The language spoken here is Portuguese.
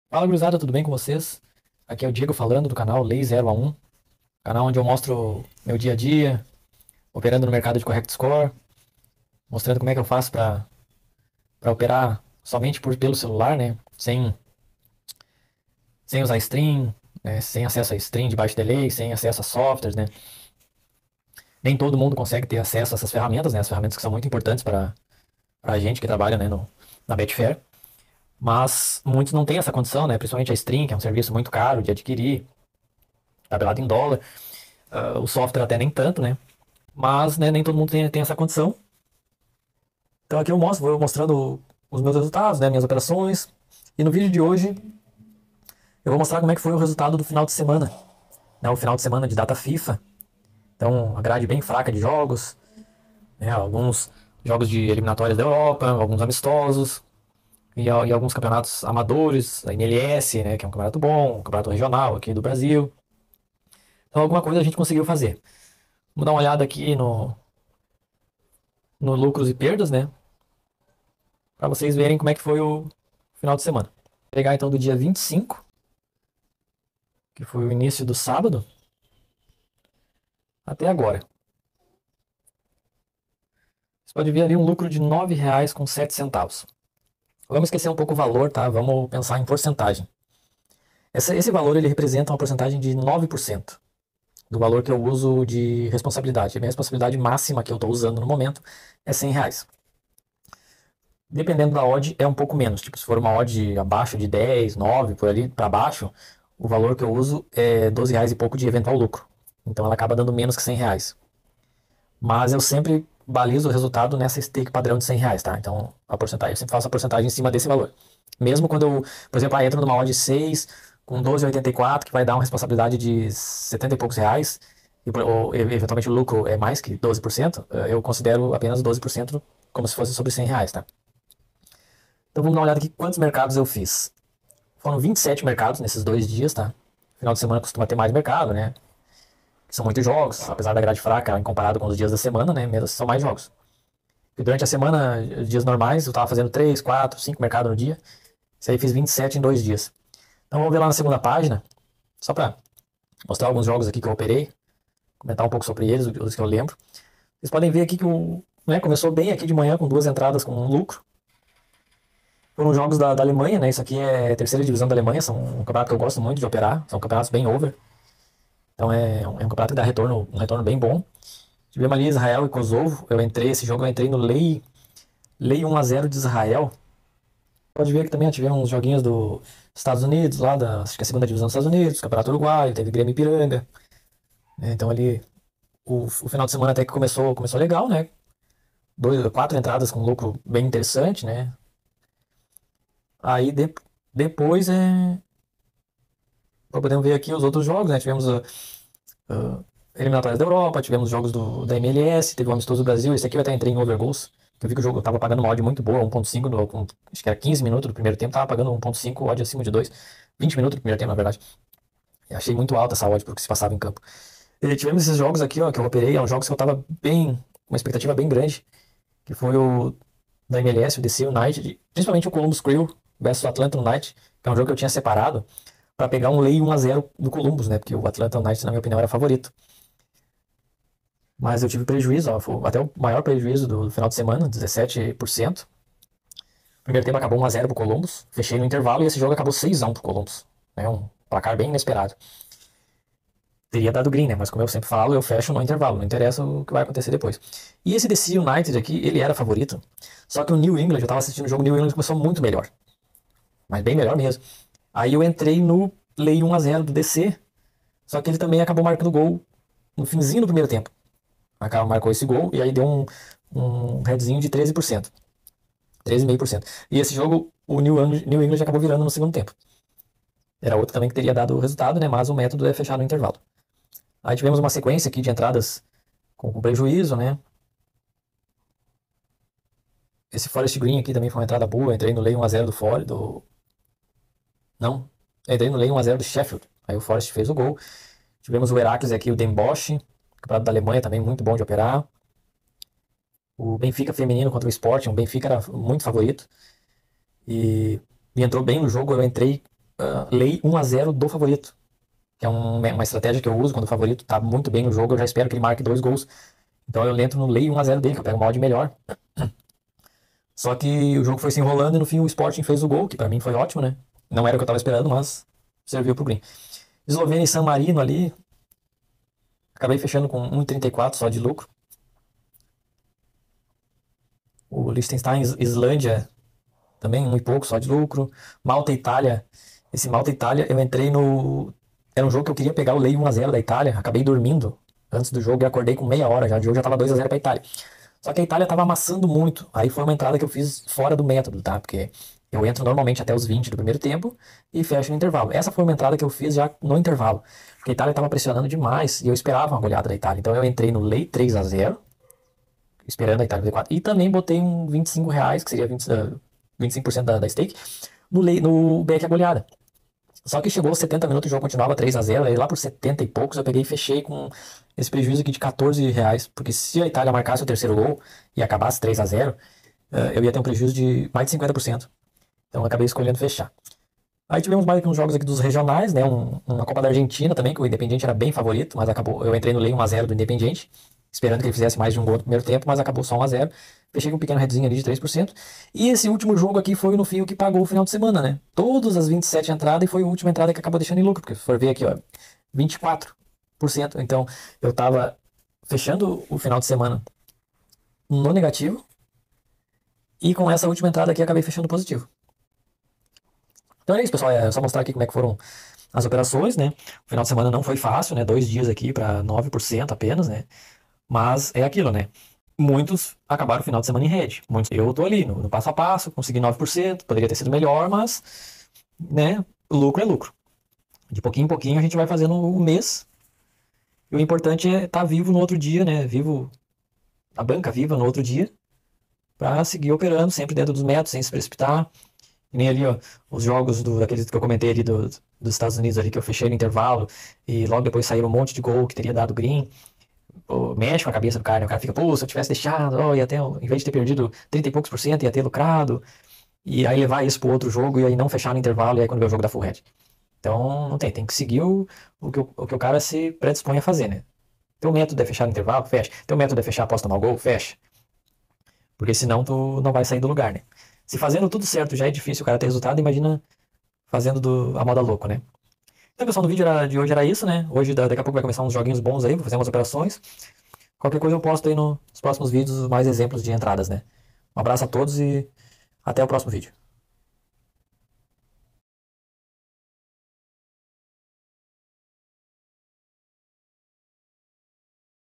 Fala, gurizada, tudo bem com vocês? Aqui é o Diego falando do canal Lei 0 a 1, canal onde eu mostro meu dia a dia, operando no mercado de Correct Score, mostrando como é que eu faço para operar somente pelo celular, né? Sem usar stream, né? Sem acesso a stream de baixo delay, sem acesso a softwares, né? Nem todo mundo consegue ter acesso a essas ferramentas, né? As ferramentas que são muito importantes para a gente que trabalha, né, na Betfair. Mas muitos não têm essa condição, né? Principalmente a stream, que é um serviço muito caro de adquirir, tabelado em dólar. O software até nem tanto, né? Mas né, nem todo mundo tem essa condição. Então aqui eu vou mostrando os meus resultados, né, minhas operações. E no vídeo de hoje eu vou mostrar como é que foi o resultado do final de semana, né, o final de semana de data FIFA. Então a grade bem fraca de jogos, né, alguns jogos de eliminatórias da Europa, alguns amistosos e alguns campeonatos amadores, a MLS, né, que é um campeonato bom, um campeonato regional aqui do Brasil. Então alguma coisa a gente conseguiu fazer. Vamos dar uma olhada aqui no lucros e perdas, né, para vocês verem como é que foi o final de semana. Vou pegar então do dia 25, que foi o início do sábado, até agora. Você pode ver ali um lucro de R$ 9,07. Vamos esquecer um pouco o valor, tá? Vamos pensar em porcentagem. Esse valor ele representa uma porcentagem de 9% do valor que eu uso de responsabilidade. A minha responsabilidade máxima que eu estou usando no momento é R$ 100. Dependendo da odd, é um pouco menos. Tipo, se for uma odd abaixo de 10, 9, por ali para baixo, o valor que eu uso é R$ 12 e pouco de eventual lucro. Então ela acaba dando menos que R$ 100. Mas eu sempre balizo o resultado nessa stake padrão de R$ 100, tá? Então a porcentagem, eu sempre faço a porcentagem em cima desse valor. Mesmo quando eu, por exemplo, entro numa odd 6 com 12,84, que vai dar uma responsabilidade de 70 e poucos reais, ou eventualmente o lucro é mais que 12%, eu considero apenas 12% como se fosse sobre R$ 100, tá? Então vamos dar uma olhada aqui quantos mercados eu fiz. Foram 27 mercados nesses 2 dias, tá? Final de semana costuma ter mais mercado, né? São muitos jogos, apesar da grade fraca em comparado com os dias da semana, né? Mesmo são mais jogos. E durante a semana, dias normais, eu tava fazendo 3, 4, 5 mercados no dia. Isso aí fiz 27 em 2 dias. Então vamos ver lá na segunda página, só para mostrar alguns jogos aqui que eu operei, comentar um pouco sobre eles, os que eu lembro. Vocês podem ver aqui que começou bem aqui de manhã com 2 entradas com um lucro. Foram jogos da Alemanha, né? Isso aqui é a terceira divisão da Alemanha, são um campeonato que eu gosto muito de operar, são campeonatos bem over. Então é um campeonato que dá um retorno bem bom. Tivemos ali Israel e Kosovo. Esse jogo eu entrei no Lei 1-0 de Israel. Pode ver que também tivemos uns joguinhos dos Estados Unidos, acho que é a segunda divisão dos Estados Unidos, Campeonato Uruguaio, teve Grêmio Ipiranga. Então ali o final de semana até que começou legal, né? 4 entradas com lucro bem interessante, né? Aí depois podemos ver aqui os outros jogos, né? Tivemos uh, eliminatórias da Europa, tivemos jogos da MLS, teve o Amistoso do Brasil. Esse aqui eu até entrei em overgoals. Eu vi que o jogo tava pagando uma odd muito boa, 1.5, acho que era 15 minutos do primeiro tempo, tava pagando 1.5, odd acima de 2. 20 minutos do primeiro tempo, na verdade. Eu achei muito alta essa odd pro que se passava em campo. E tivemos esses jogos aqui, ó, que eu operei, são jogos que eu tava uma expectativa bem grande, que foi o da MLS, o DC United, principalmente o Columbus Crew versus o Atlanta United, que é um jogo que eu tinha separado para pegar um lei 1-0 do Columbus, né? Porque o Atlanta United, na minha opinião, era favorito. Mas eu tive prejuízo, ó, foi até o maior prejuízo do final de semana, 17%. O primeiro tempo acabou 1-0 pro Columbus. Fechei no intervalo e esse jogo acabou 6-1 pro Columbus. É um placar bem inesperado. Teria dado green, né? Mas como eu sempre falo, eu fecho no intervalo. Não interessa o que vai acontecer depois. E esse DC United aqui, ele era favorito. Só que o New England, eu tava assistindo o jogo, o New England começou muito melhor. Mas bem melhor mesmo. Aí eu entrei no lei 1-0 do DC. Só que ele também acabou marcando gol no finzinho do primeiro tempo. Marcou esse gol e aí deu um headzinho de 13%. 13,5%. E esse jogo, o New England acabou virando no segundo tempo. Era outro também que teria dado o resultado, né? Mas o método é fechar no intervalo. Aí tivemos uma sequência aqui de entradas com prejuízo, né? Esse Forest Green aqui também foi uma entrada boa. Entrei no lei 1-0 do Forest. Não. Entrei no lei 1-0 do Sheffield. Aí o Forest fez o gol. Tivemos o Heracles aqui, o Den Bosch, campeonato da Alemanha também, muito bom de operar. O Benfica feminino contra o Sporting. O Benfica era muito favorito. E entrou bem no jogo. Eu entrei lei 1-0 do favorito. Que é uma estratégia que eu uso quando o favorito tá muito bem no jogo, eu já espero que ele marque 2 gols. Então eu entro no lei 1-0 dele, que eu pego uma odd melhor. Só que o jogo foi se enrolando e no fim o Sporting fez o gol, que pra mim foi ótimo, né? Não era o que eu tava esperando, mas serviu pro Green. Eslovênia e San Marino ali. Acabei fechando com 1,34 só de lucro. O Liechtenstein, Islândia, também 1 e pouco só de lucro. Malta e Itália. Esse Malta e Itália, eu entrei no. Era um jogo que eu queria pegar o lei 1-0 da Itália. Acabei dormindo antes do jogo e acordei com meia hora já. O jogo já tava 2-0 pra Itália. Só que a Itália tava amassando muito. Aí foi uma entrada que eu fiz fora do método, tá? Porque eu entro normalmente até os 20 do primeiro tempo e fecho no intervalo. Essa foi uma entrada que eu fiz já no intervalo. Porque a Itália tava pressionando demais e eu esperava uma goleada da Itália. Então eu entrei no lei 3-0, esperando a Itália fazer 4. E também botei um R$ 25, que seria 25% da stake, no back a goleada. Só que chegou aos 70 minutos, o jogo continuava 3-0, aí lá por 70 e poucos eu peguei e fechei com esse prejuízo aqui de R$ 14, porque se a Itália marcasse o terceiro gol e acabasse 3-0, eu ia ter um prejuízo de mais de 50%. Então eu acabei escolhendo fechar. Aí tivemos mais uns jogos aqui dos regionais, né? Uma Copa da Argentina também, que o Independiente era bem favorito, mas acabou. Eu entrei no lei 1-0 do Independiente, esperando que ele fizesse mais de um gol no primeiro tempo, mas acabou só 1-0. Fechei com um pequeno headzinho ali de 3%. E esse último jogo aqui foi no fio que pagou o final de semana, né? Todas as 27 entradas e foi a última entrada que acabou deixando em lucro, porque se for ver aqui, ó, 24%. Então eu tava fechando o final de semana no negativo e com essa última entrada aqui acabei fechando positivo. Então é isso, pessoal. É só mostrar aqui como é que foram as operações, né? O final de semana não foi fácil, né? 2 dias aqui para 9% apenas, né? Mas é aquilo, né? Muitos acabaram o final de semana em red. Eu tô ali no passo a passo, consegui 9%, poderia ter sido melhor, mas, né? Lucro é lucro. De pouquinho em pouquinho a gente vai fazendo o mês. E o importante é estar vivo no outro dia, né? Vivo, a banca viva no outro dia, para seguir operando sempre dentro dos métodos, sem se precipitar. E nem ali, ó, os jogos daqueles que eu comentei ali dos Estados Unidos ali, que eu fechei no intervalo, e logo depois saíram um monte de gol que teria dado green. Pô, mexe com a cabeça do cara, né? O cara fica, pô, se eu tivesse deixado, ó, ia ter, em vez de ter perdido 30 e poucos por cento, ia ter lucrado. E aí levar isso pro outro jogo e aí não fechar no intervalo, e aí quando vê o jogo da full head. Então, não tem que seguir o que o cara se predispõe a fazer, né? Teu método é fechar no intervalo, fecha. Teu método é fechar após tomar o gol, fecha. Porque senão tu não vai sair do lugar, né? Se fazendo tudo certo já é difícil o cara ter resultado, imagina fazendo a moda louco, né? Então, pessoal, no vídeo de hoje era isso, né? Hoje, daqui a pouco vai começar uns joguinhos bons aí, vou fazer umas operações. Qualquer coisa eu posto aí nos próximos vídeos mais exemplos de entradas, né? Um abraço a todos e até o próximo vídeo.